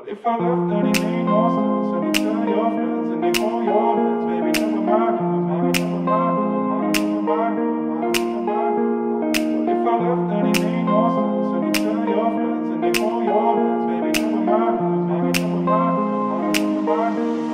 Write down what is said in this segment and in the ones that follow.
If I left, then it ain't no sense. And you tell your friends and they hold your hands, baby, never mind, never mind, never mind, never mind, never mind, never mind. If I left, then it ain't no sense. And you tell your friends and they hold your hands, baby, never mind, never mind, never mind, never mind,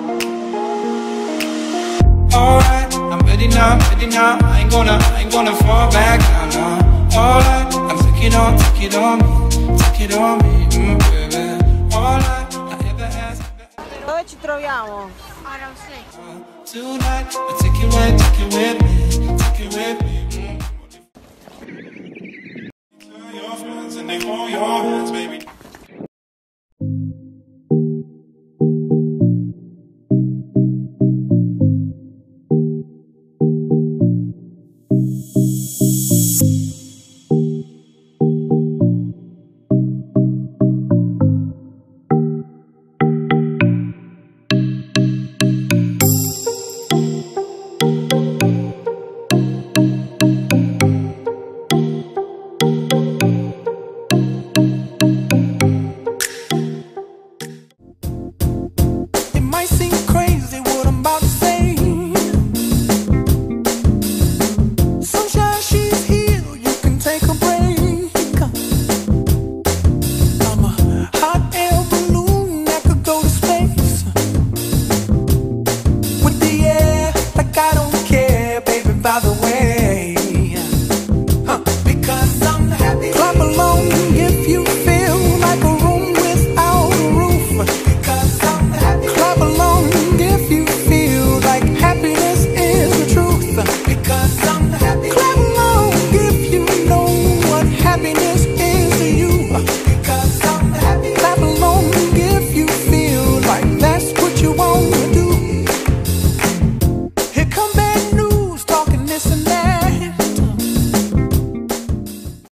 never mind. Alright, I'm ready now, ready now. I ain't gonna fall back down now. Alright, I'm taking it on me, take it on me, baby. Alright. Dove ci troviamo? A Rossi. Tonight, take it with me, take it with me. Tell your friends and they hold your hands, baby.